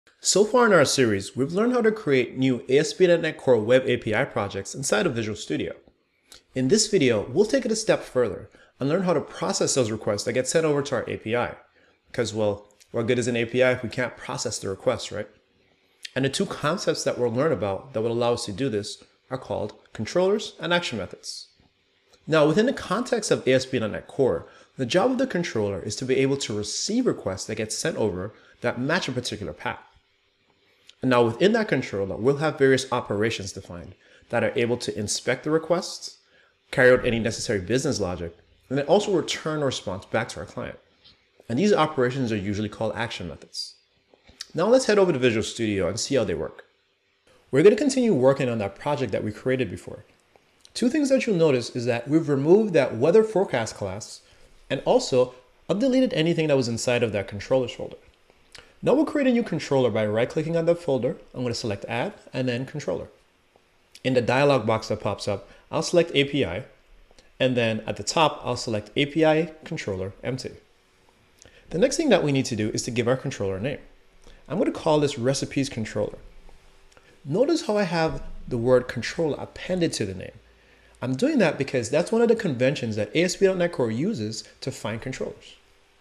So far in our series, we've learned how to create new ASP.NET Core Web API projects inside of Visual Studio. In this video, we'll take it a step further and learn how to process those requests that get sent over to our API. Because, well, what good is an API if we can't process the requests, right? And the two concepts that we'll learn about that will allow us to do this are called controllers and action methods. Now, within the context of ASP.NET Core, the job of the controller is to be able to receive requests that get sent over that match a particular path. And now within that controller, we'll have various operations defined that are able to inspect the requests, carry out any necessary business logic, and then also return a response back to our client. And these operations are usually called action methods. Now let's head over to Visual Studio and see how they work. We're going to continue working on that project that we created before. Two things that you'll notice is that we've removed that weather forecast class, and also I've deleted anything that was inside of that controllers folder. Now we'll create a new controller by right-clicking on that folder. I'm going to select Add and then Controller. In the dialog box that pops up, I'll select API, and then at the top, I'll select API Controller Empty. The next thing that we need to do is to give our controller a name. I'm going to call this Recipes Controller. Notice how I have the word controller appended to the name. I'm doing that because that's one of the conventions that ASP.NET Core uses to find controllers.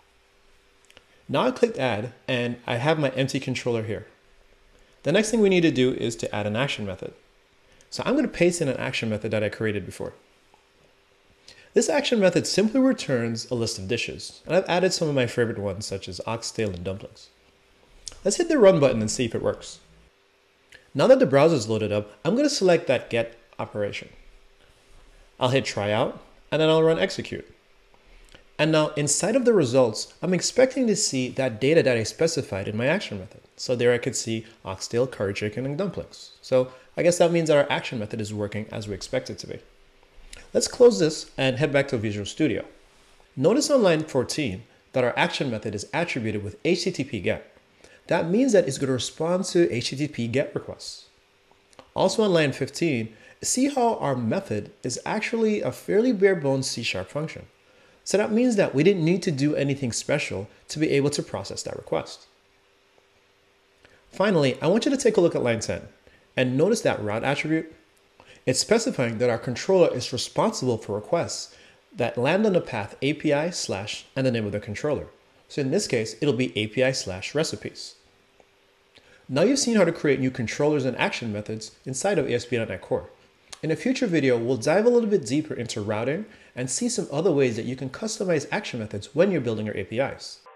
Now I clicked Add, and I have my empty controller here. The next thing we need to do is to add an action method. So I'm going to paste in an action method that I created before. This action method simply returns a list of dishes, and I've added some of my favorite ones such as oxtail and dumplings. Let's hit the Run button and see if it works. Now that the browser is loaded up, I'm going to select that Get operation. I'll hit Try Out, and then I'll run Execute. And now inside of the results, I'm expecting to see that data that I specified in my action method. So there I could see oxtail, curry chicken, and dumplings. So I guess that means that our action method is working as we expect it to be. Let's close this and head back to Visual Studio. Notice on line 14 that our action method is attributed with HTTP GET. That means that it's going to respond to HTTP GET requests. Also on line 15, see how our method is actually a fairly bare bones C# function. So that means that we didn't need to do anything special to be able to process that request. Finally, I want you to take a look at line 10 and notice that route attribute. It's specifying that our controller is responsible for requests that land on the path API/ and the name of the controller. So in this case, it'll be API/recipes. Now you've seen how to create new controllers and action methods inside of ASP.NET Core. In a future video, we'll dive a little bit deeper into routing and see some other ways that you can customize action methods when you're building your APIs.